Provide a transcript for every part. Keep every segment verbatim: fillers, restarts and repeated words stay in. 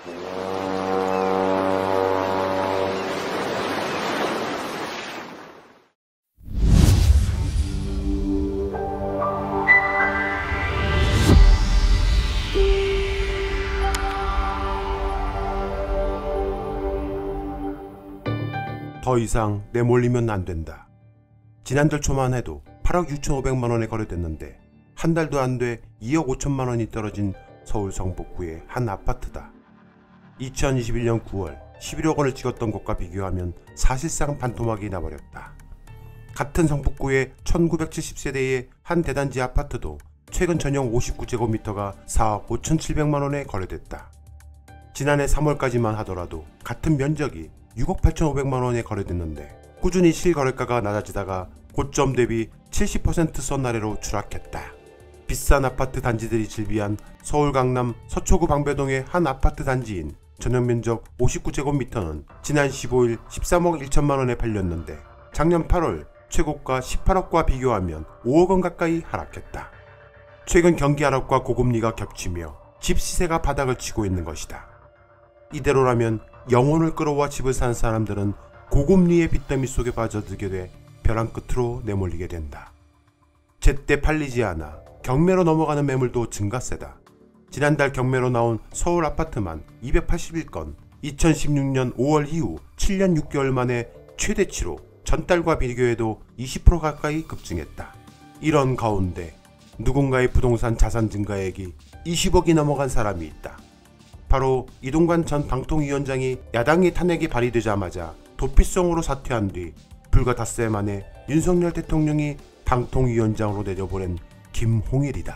더 이상 내몰리면 안 된다. 지난달 초만 해도 팔억 육천오백만 원에 거래됐는데 한 달도 안 돼 이억 오천만 원이 떨어진 서울 성북구의 한 아파트다. 이천이십일 년 구월 십일억 원을 찍었던 것과 비교하면 사실상 반토막이 나버렸다. 같은 성북구의 천구백칠십 세대의 한 대단지 아파트도 최근 전용 오십구 제곱미터가 사억 오천칠백만 원에 거래됐다. 지난해 삼월까지만 하더라도 같은 면적이 육억 팔천오백만 원에 거래됐는데 꾸준히 실거래가가 낮아지다가 고점 대비 칠십 퍼센트 선아래로 추락했다. 비싼 아파트 단지들이 즐비한 서울 강남 서초구 방배동의 한 아파트 단지인 전용면적 오십구 제곱미터는 지난 십오일 십삼억 일천만 원에 팔렸는데 작년 팔월 최고가 십팔억과 비교하면 오억 원 가까이 하락했다. 최근 경기 하락과 고금리가 겹치며 집 시세가 바닥을 치고 있는 것이다. 이대로라면 영혼을 끌어와 집을 사는 사람들은 고금리의 빚더미 속에 빠져들게 돼 벼랑 끝으로 내몰리게 된다. 제때 팔리지 않아 경매로 넘어가는 매물도 증가세다. 지난달 경매로 나온 서울 아파트만 이백팔십일 건, 이천십육 년 오월 이후 칠 년 육 개월 만에 최대치로 전달과 비교해도 이십 퍼센트 가까이 급증했다. 이런 가운데 누군가의 부동산 자산 증가액이 이십억이 넘어간 사람이 있다. 바로 이동관 전 방통위원장이 야당의 탄핵이 발의되자마자 도피성으로 사퇴한 뒤 불과 닷새 만에 윤석열 대통령이 방통위원장으로 내려보낸 김홍일이다.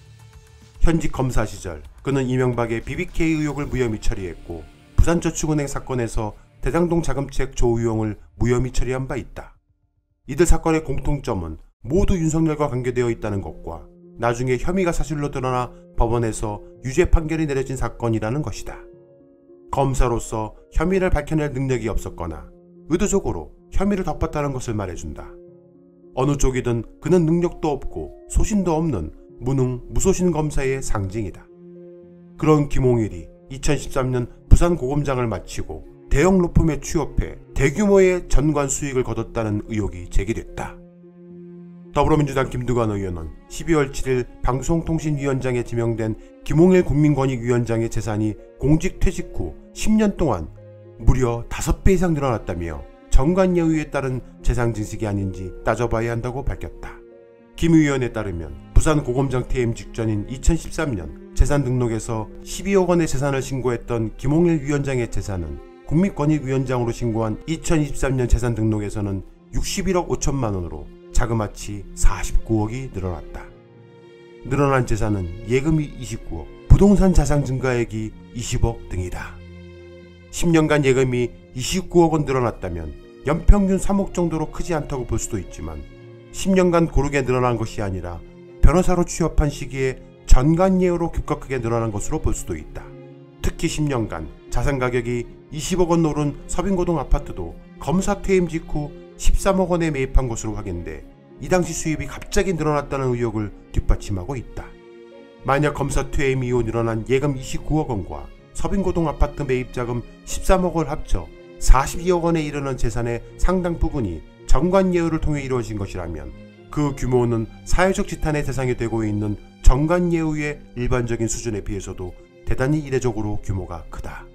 현직 검사 시절 그는 이명박의 비비케이 의혹을 무혐의 처리했고 부산저축은행 사건에서 대장동 자금책 조우용을 무혐의 처리한 바 있다. 이들 사건의 공통점은 모두 윤석열과 관계되어 있다는 것과 나중에 혐의가 사실로 드러나 법원에서 유죄 판결이 내려진 사건이라는 것이다. 검사로서 혐의를 밝혀낼 능력이 없었거나 의도적으로 혐의를 덮었다는 것을 말해준다. 어느 쪽이든 그는 능력도 없고 소신도 없는 무능 무소신 검사의 상징이다. 그런 김홍일이 이천십삼 년 부산 고검장을 마치고 대형 로펌에 취업해 대규모의 전관 수익을 거뒀다는 의혹이 제기됐다. 더불어민주당 김두관 의원은 십이월 칠일 방송통신위원장에 지명된 김홍일 국민권익위원장의 재산이 공직 퇴직 후 십 년 동안 무려 다섯 배 이상 늘어났다며 정관예우에 따른 재산 증식이 아닌지 따져봐야 한다고 밝혔다. 김 의원에 따르면 부산 고검장 퇴임 직전인 이천십삼 년 재산 등록에서 십이억 원의 재산을 신고했던 김홍일 위원장의 재산은 국민권익위원장으로 신고한 이천이십삼 년 재산 등록에서는 육십일억 오천만 원으로 자그마치 사십구억이 늘어났다. 늘어난 재산은 예금이 이십구억, 부동산 자산 증가액이 이십억 등이다. 십 년간 예금이 이십구억 원 늘어났다면 연평균 삼억 정도로 크지 않다고 볼 수도 있지만 십 년간 고르게 늘어난 것이 아니라 변호사로 취업한 시기에 전관예우로 급격하게 늘어난 것으로 볼 수도 있다. 특히 십 년간 자산 가격이 이십억 원 오른 서빙고동 아파트도 검사 퇴임 직후 십삼억 원에 매입한 것으로 확인돼 이 당시 수입이 갑자기 늘어났다는 의혹을 뒷받침하고 있다. 만약 검사 퇴임 이후 늘어난 예금 이십구억 원과 서빙고동 아파트 매입자금 십삼억 원을 합쳐 사십이억 원에 이르는 재산의 상당 부분이 정관예우를 통해 이루어진 것이라면 그 규모는 사회적 지탄의 대상이 되고 있는 정관예우의 일반적인 수준에 비해서도 대단히 이례적으로 규모가 크다.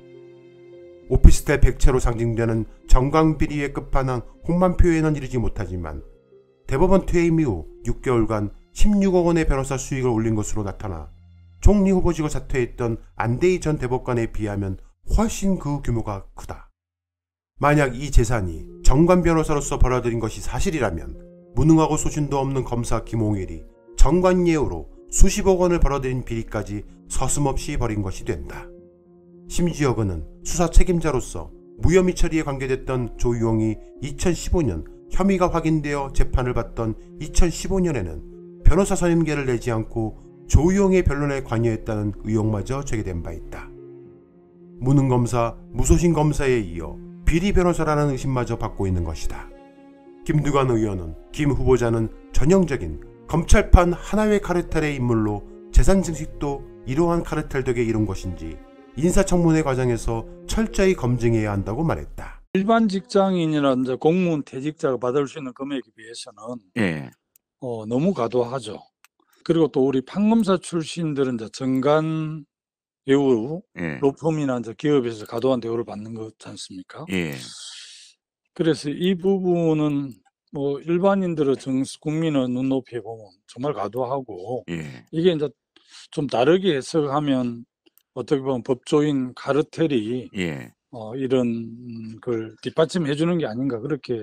오피스텔 백 채로 상징되는 정광비리의 끝판왕 홍만표에는 이르지 못하지만 대법원 퇴임 이후 육 개월간 십육억 원의 변호사 수익을 올린 것으로 나타나 총리 후보직을 사퇴했던 안대희 전 대법관에 비하면 훨씬 그 규모가 크다. 만약 이 재산이 정관 변호사로서 벌어들인 것이 사실이라면 무능하고 소신도 없는 검사 김홍일이 정관예우로 수십억 원을 벌어들인 비리까지 서슴없이 벌인 것이 된다. 심지어 그는 수사 책임자로서 무혐의 처리에 관계됐던 조유용이 이천십오 년 혐의가 확인되어 재판을 받던 이천십오 년에는 변호사 선임계를 내지 않고 조유용의 변론에 관여했다는 의혹마저 제기된 바 있다. 무능검사, 무소신 검사에 이어 비리 변호사라는 의심마저 받고 있는 것이다. 김두관 의원은 김 후보자는 전형적인 검찰판 하나회 카르텔의 인물로 재산 증식도 이러한 카르텔 덕에 이룬 것인지 인사청문회 과정에서 철저히 검증해야 한다고 말했다. 일반 직장인이나 이제 공무원 퇴직자가 받을 수 있는 금액에 비해서는 예. 어, 너무 과도하죠. 그리고 또 우리 판검사 출신들은 이제 정관 배우, 예. 로펌이나 이제 기업에서 과도한 대우를 받는 거지 않습니까? 예. 그래서 이 부분은 뭐 일반인들의 정수 국민의 눈높이에 보면 정말 과도하고, 예. 이게 이제 좀 다르게 해석하면 어떻게 보면 법조인 카르텔이 예. 어, 이런 걸 뒷받침해 주는 게 아닌가, 그렇게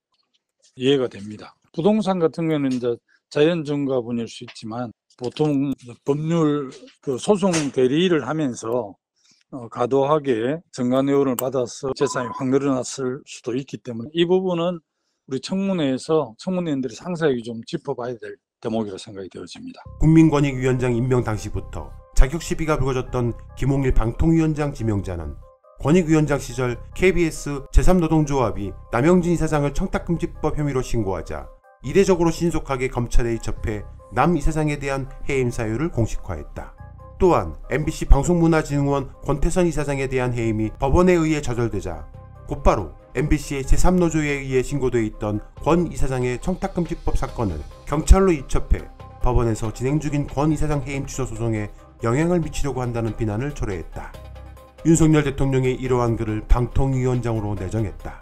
이해가 됩니다. 부동산 같은 경우는 이제 자연증가분일 수 있지만 보통 법률 그 소송 대리를 하면서 어, 과도하게 정관예우를 받아서 재산이 확 늘어났을 수도 있기 때문에 이 부분은 우리 청문회에서 청문위원들이 상세하게 좀 짚어봐야 될 대목이라 생각이 되어집니다. 국민권익위원장 임명 당시부터 자격 시비가 불거졌던 김홍일 방통위원장 지명자는 권익위원장 시절 케이비에스 제삼 노동조합이 남영진 이사장을 청탁금지법 혐의로 신고하자 이례적으로 신속하게 검찰에 입첩해 남 이사장에 대한 해임 사유를 공식화했다. 또한 엠비씨 방송문화진흥원 권태선 이사장에 대한 해임이 법원에 의해 저절되자 곧바로 엠비씨의 제삼 노조에 의해 신고돼 있던 권 이사장의 청탁금지법 사건을 경찰로 입첩해 법원에서 진행 중인 권 이사장 해임 취소 소송에 영향을 미치려고 한다는 비난을 초래했다. 윤석열 대통령이 이러한 그를 방통위원장으로 내정했다.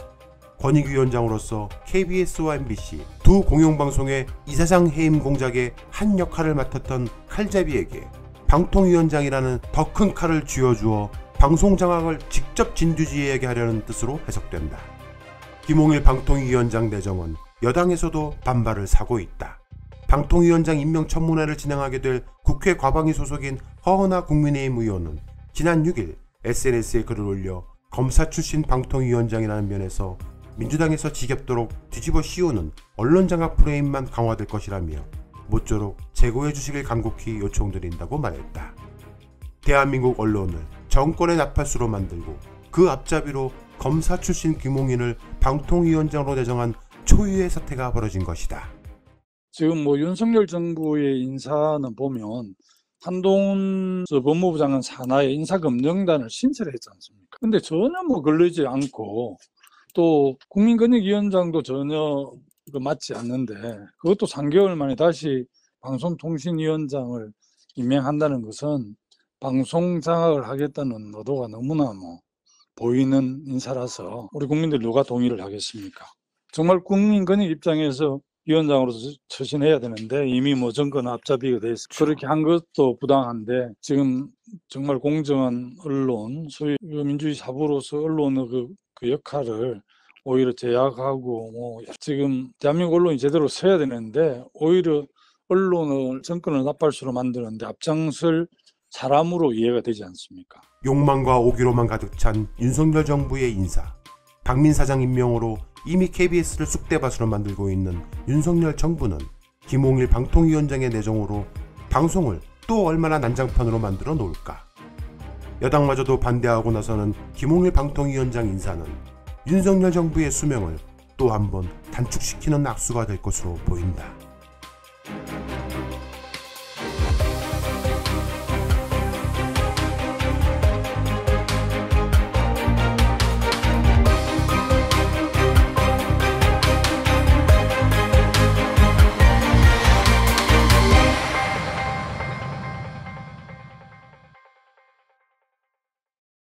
권익위원장으로서 케이비에스와 엠비씨 두 공영방송의 이사장 해임 공작의 한 역할을 맡았던 칼잡이에게 방통위원장이라는 더 큰 칼을 쥐어주어 방송장악을 직접 진두지휘하게 하려는 뜻으로 해석된다. 김홍일 방통위원장 내정은 여당에서도 반발을 사고 있다. 방통위원장 임명 청문회를 진행하게 될 국회 과방위 소속인 허은하 국민의힘 의원은 지난 육 일 에스엔에스에 글을 올려 검사 출신 방통위원장이라는 면에서 민주당에서 지겹도록 뒤집어 씌우는 언론장악 프레임만 강화될 것이라며 모쪼록 제고해 주시길 간곡히 요청드린다고 말했다. 대한민국 언론을 정권의 나팔수로 만들고 그 앞잡이로 검사 출신 김홍일을 방통위원장으로 내정한 초유의 사태가 벌어진 것이다. 지금 뭐 윤석열 정부의 인사는 보면 한동훈 법무부 장관 산하의 인사검증단을 신설을 했지 않습니까? 근데 전혀 뭐 걸리지 않고 또 국민권익위원장도 전혀 맞지 않는데 그것도 삼 개월 만에 다시 방송통신위원장을 임명한다는 것은 방송 장악을 하겠다는 의도가 너무나 뭐 보이는 인사라서 우리 국민들 누가 동의를 하겠습니까? 정말 국민권익 입장에서 위원장으로서 처신해야 되는데 이미 뭐 정권 앞잡이가 돼서 그렇게 한 것도 부당한데 지금 정말 공정한 언론, 소위 민주주의 사부로서 언론의 그, 그 역할을 오히려 제약하고 뭐 지금 대한민국 언론이 제대로 서야 되는데 오히려 언론을 정권을 나팔수로 만드는데 앞장설 사람으로 이해가 되지 않습니까? 욕망과 오기로만 가득 찬 윤석열 정부의 인사. 박민 사장 임명으로 이미 케이비에스를 쑥대밭으로 만들고 있는 윤석열 정부는 김홍일 방통위원장의 내정으로 방송을 또 얼마나 난장판으로 만들어 놓을까? 여당마저도 반대하고 나서는 김홍일 방통위원장 인사는 윤석열 정부의 수명을 또 한 번 단축시키는 악수가 될 것으로 보인다.